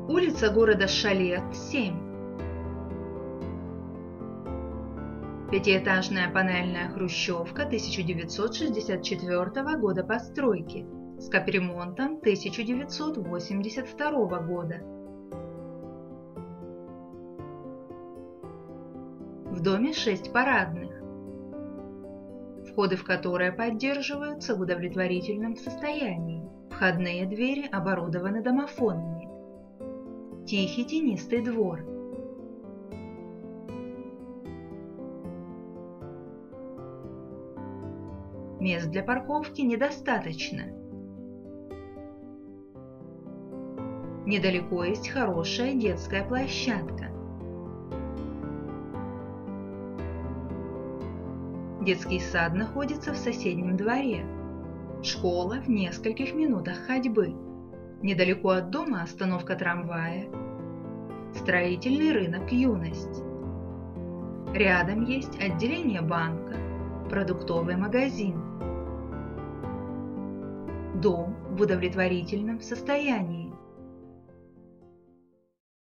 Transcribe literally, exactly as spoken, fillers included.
Улица города Шале, семь. Пятиэтажная панельная хрущевка тысяча девятьсот шестьдесят четвёртого года постройки с капремонтом тысяча девятьсот восемьдесят второго года. В доме шесть парадных, входы в которые поддерживаются в удовлетворительном состоянии. Входные двери оборудованы домофонами. Тихий тенистый двор. Мест для парковки недостаточно. Недалеко есть хорошая детская площадка. Детский сад находится в соседнем дворе. Школа в нескольких минутах ходьбы. Недалеко от дома остановка трамвая. Строительный рынок «Юность». Рядом есть отделение банка, продуктовый магазин. Дом в удовлетворительном состоянии.